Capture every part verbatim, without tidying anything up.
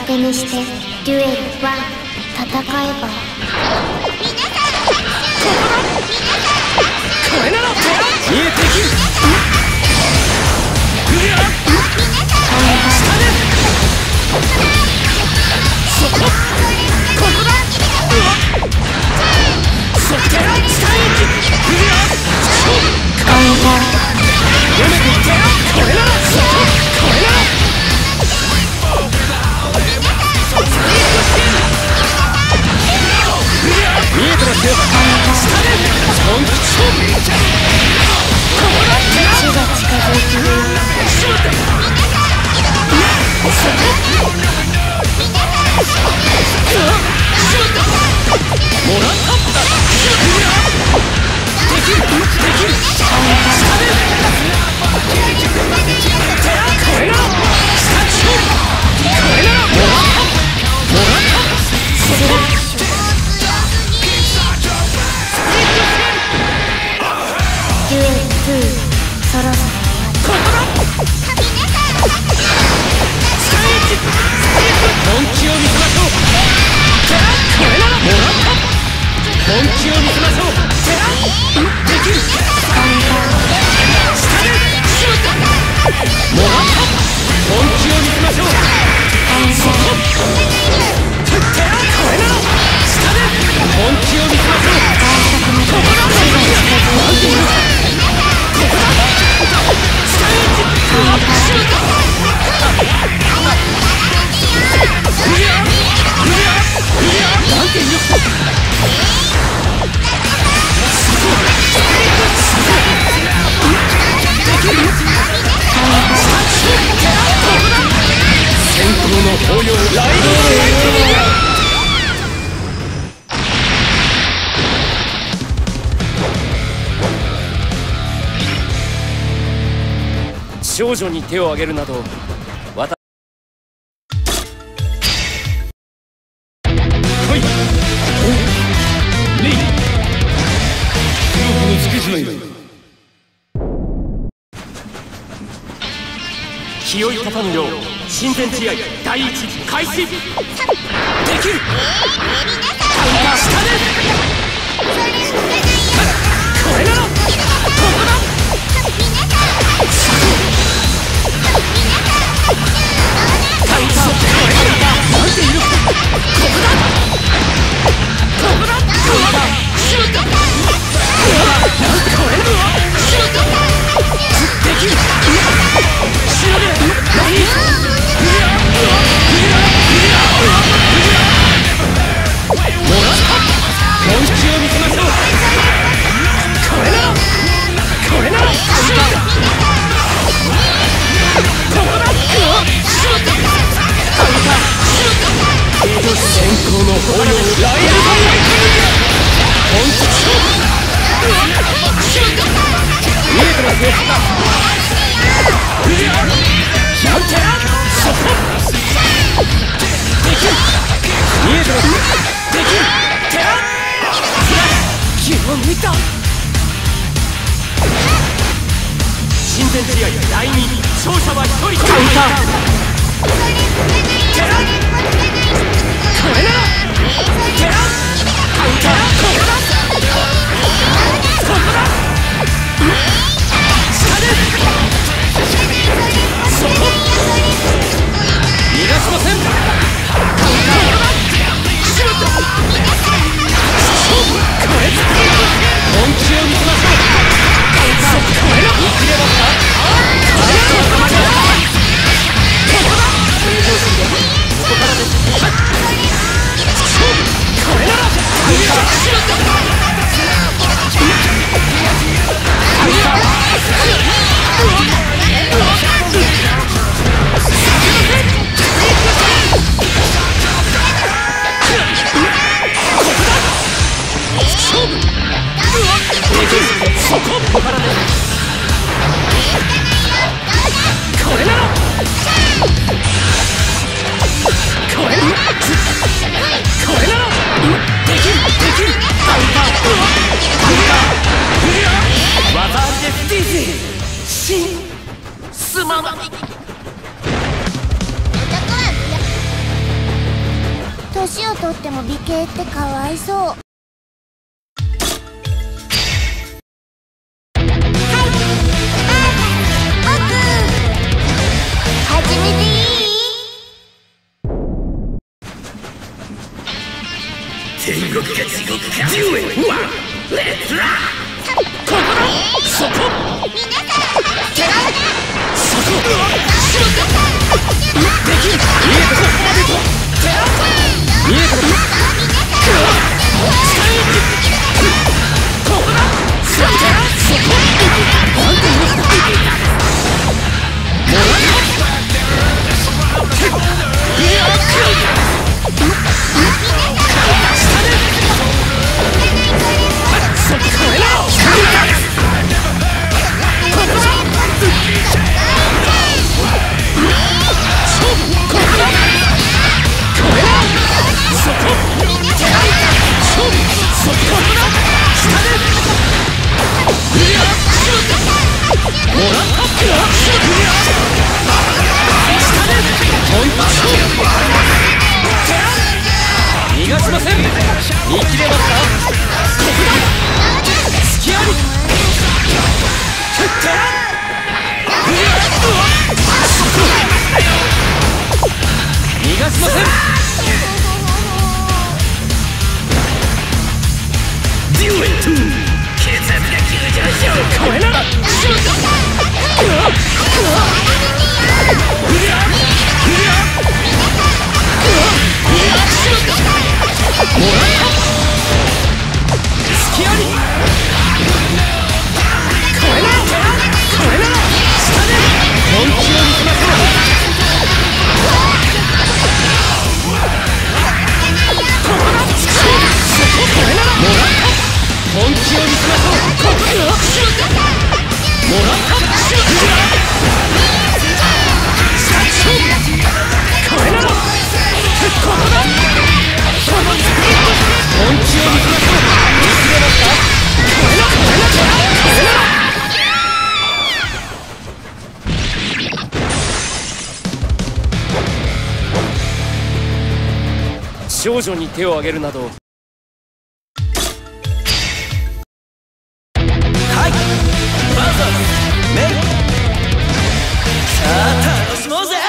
手にしてデュエルワン戦えば。 これなら見えてきる。下でそこここだ。そって下へカウンター読めていって。これならそここれなら見えてますよ。下で本気勝負。ここだ。 死が近づいている。 そこもらったできるできる下でこれなら下勝負。これならもらったもらったそこデュエルツーそろそろここだ。下へ本気を見せましょう。これならもらった本気を見せましょう。できる下でもらった本気を見せましょう。そここれなら下で本気を見せましょう。ここだ。なんていうここだ。下へなんていう先行の抱擁ライドライト少女に手を挙げるなど私気負い立たぬよう親善試合第一開始。できるカウンター下でこれならここだ。カウンターこれなんているここだここだカウンターシュートこれならシュートできる親善試合だいに勝者はひとり。カウンターこれならテラカウンターここだここだ下でそこ逃がしません。カウンターシュート勝負これ本気を見せましょう。カウンターこれだ見切れますか。そここからねこれならこれこれならできるできるカウンターカウンター技ありでディズニーシンすまない。 年をとっても美形ってかわいそう。はい、始めていい？ 天国か地獄かデュエルワンレッツラー。ここだ。そこ。皆さん。そこ。できる。見えたここまでと。見えたここ。ここだ。そこ。そこ。なんて言うんだ。もらった。いや。逃がしません。見切れますか。ここだ。隙あり。逃がしません。デュエット。血圧が急上昇。これなら。もらった隙あり。これならこれなら下で本気を見せましょう。ここだ。これならもらった本気を見せましょう。ここだ。もらったこれならここだ。本気を見せましょう。見切れますか。これなこれなこれな。少女に手を挙げるなど。はいバザーメイ。さあ楽しもうぜ。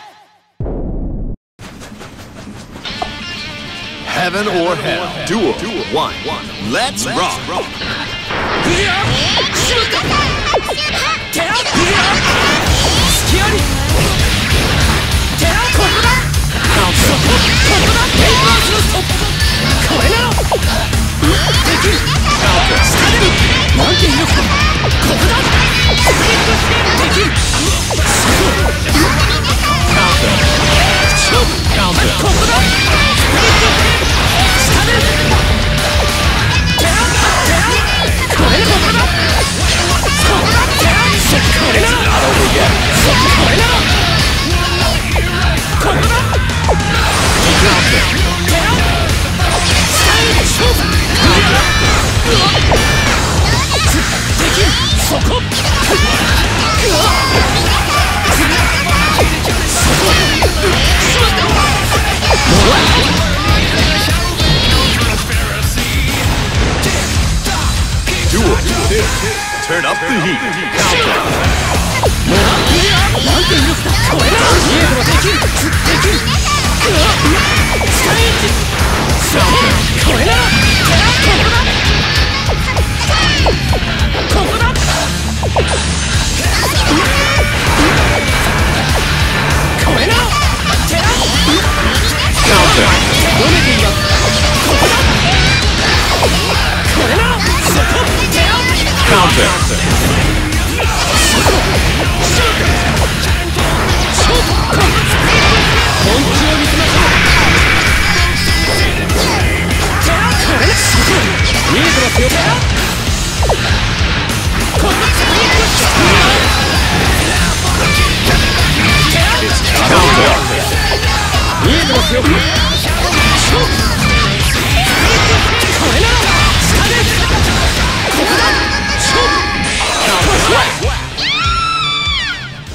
Heaven or Hell Duel one Let's rock.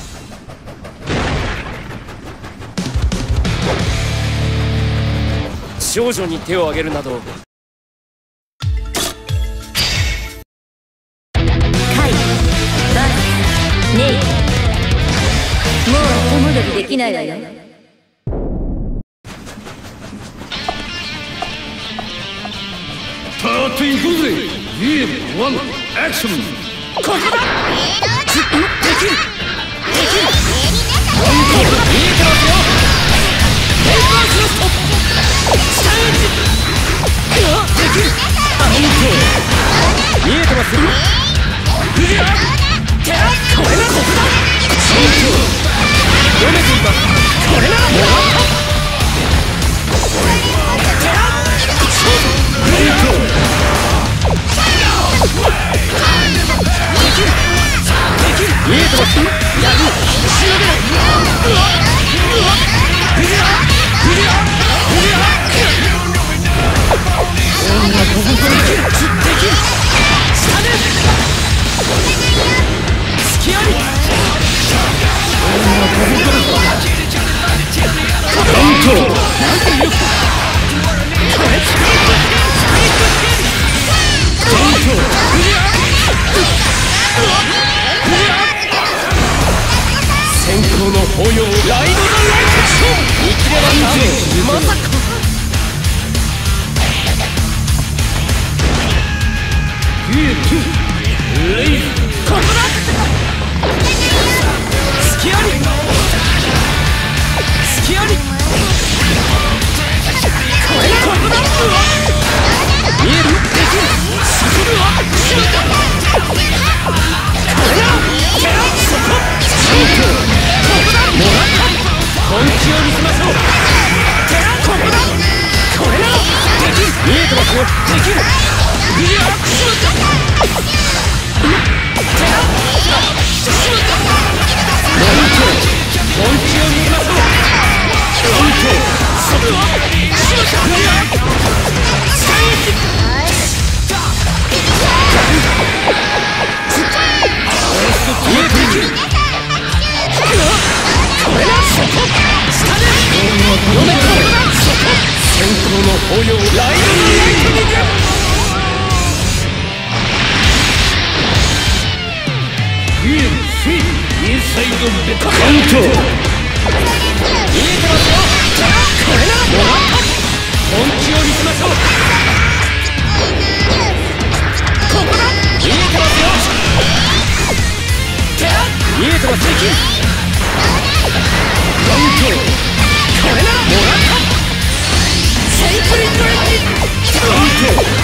こ少女に手を挙げるなど。 カイバスネイもう後戻りできないわよ。 パート行こうぜ。ゲームワンアクション。 ここだ。できるできる。見えてますよ。レイバースロスト下打ち。できる。見えてますよ。フリアテラこれがここだ。読めています。これならもらったテラフリア見えてますよ。やる。仕上げない。うわうわフリアフリアフリアできるできる下で隙ありカウントなんていうこれカウントフリア先行の抱擁ライド・ザ・ライトショー見切ればダメまさかレイここだ隙あり隙ありこれここだ見えるできるそこではシュートこれだケラそこシュートここだもらった本気を見せましょうケラここだこれだできる見えてますよできるリアクションケラシュート本気を見せましょうそこはシュートリアスタイル見えているこれだそこ下で読めたそこ先行の抱擁ライドのライトに出るゲームスリーインサイドベッドカウント見えてますよこれならもらった本気を見せましょうここだ見えてますよ見えてますよカウントこれならもらったセイクリッドエッジカウント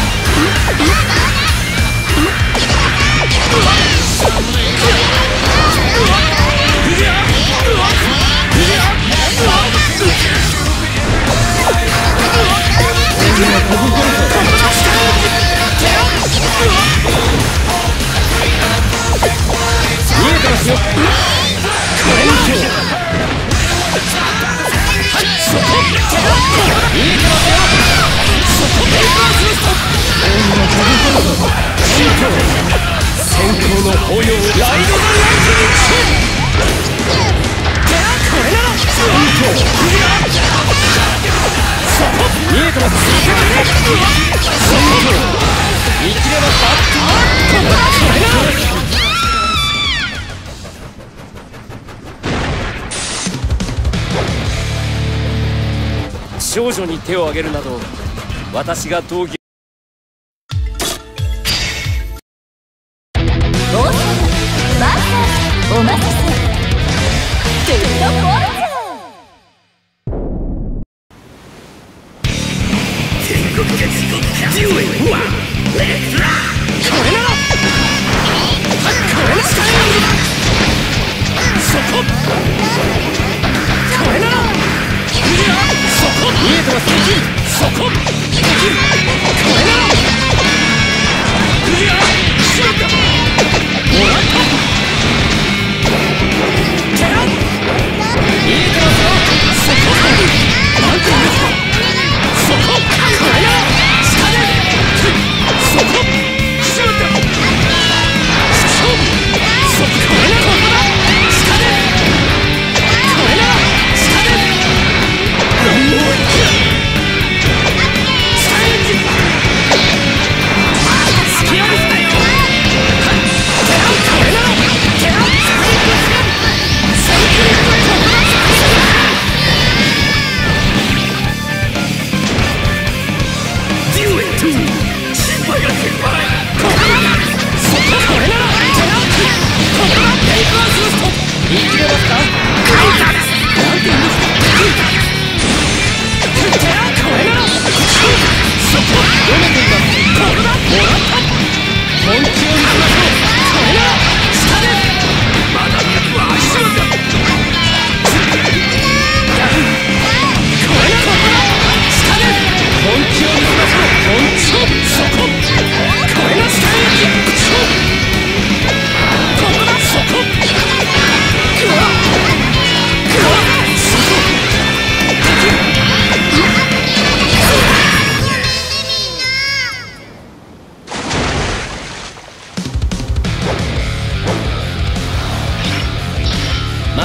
見えてますよこれなそこ見えてますよそこペーパースロスト先行の抱擁ライド・ザ・ライトに勝負これならそこ見えてますそこ見切れましたこれなら少女に手を挙げるなど私が闘技お待たせデッドフォルツ天国が地獄かデュエルワンレッツラーこれならこれならそここれならそこ見えてますできるそこできるこれならクリアしまったもらったテラ見えてますよそこなんて言うんですかそここれなら下でそこしまったそこそここれならここだ下でこれなら下でもう一回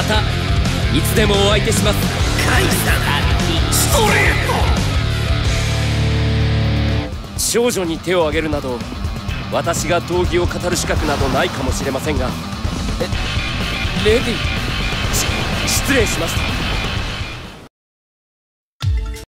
たいつでもお相手します。 カイサストレート。 少女に手を挙げるなど私が闘技を語る資格などないかもしれませんが、えレディー、し失礼しました。